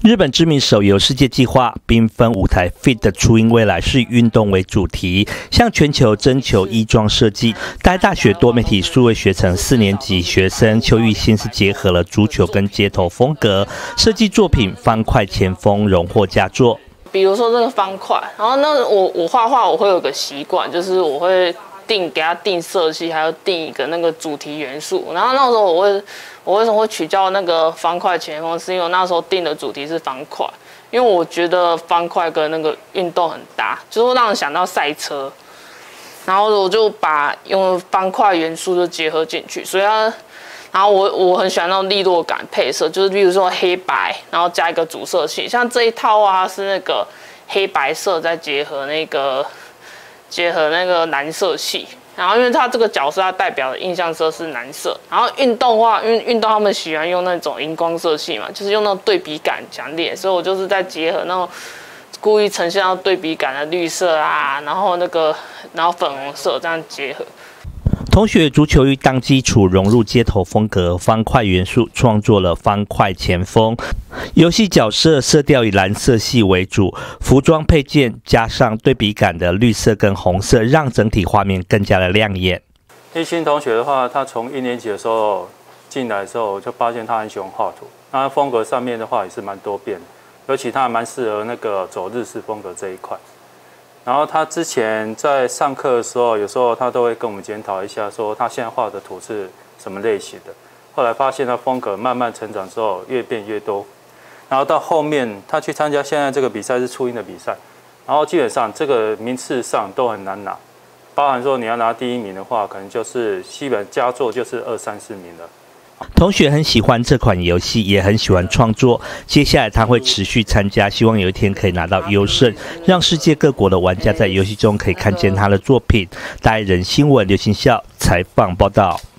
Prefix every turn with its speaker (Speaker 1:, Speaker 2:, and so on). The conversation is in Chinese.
Speaker 1: 日本知名手游世界计划缤纷舞台 Fit 的初音未来是以运动为主题，向全球征求衣装设计。该大学多媒体数位学程4年级学生邱玉欣是结合了足球跟街头风格，设计作品方块前锋荣获佳作。
Speaker 2: 比如说这个方块，然后那我画画我会有个习惯，就是我会给它定色系，还有定一个那个主题元素。然后那时候我为什么会取叫那个方块前锋，是因为我那时候定的主题是方块，因为我觉得方块跟那个运动很搭，就是会让人想到赛车。然后我就把用方块元素就结合进去，所以然后我很喜欢那种利落感配色，就是比如说黑白，然后加一个主色系，像这一套啊是那个黑白色再结合那个蓝色系。然后因为它这个角色它代表的印象色是蓝色，然后运动的话，因为运动他们喜欢用那种荧光色系嘛，就是用那种对比感强烈，所以我就是在结合那种故意呈现到对比感的绿色啊，然后粉红色这样结合。
Speaker 1: 同学足球欲当基础融入街头风格方块元素，创作了方块前锋。游戏角色色调以蓝色系为主，服装配件加上对比感的绿色跟红色，让整体画面更加的亮眼。
Speaker 3: 一心同学的话，他从1年级的时候进来的时候，我就发现他很喜欢画图。那风格上面的话也是蛮多变的，尤其他还蛮适合那个走日式风格这一块。然后他之前在上课的时候，有时候他都会跟我们检讨一下，说他现在画的图是什么类型的。后来发现他风格慢慢成长之后，越变越多。然后到后面他去参加现在这个比赛是初音的比赛，然后基本上这个名次上都很难拿，包含说你要拿第1名的话，可能就是基本佳作就是2、3、4名了。
Speaker 1: 同学很喜欢这款游戏，也很喜欢创作。接下来他会持续参加，希望有一天可以拿到优胜，让世界各国的玩家在游戏中可以看见他的作品。大爱人新闻刘信孝采访报道。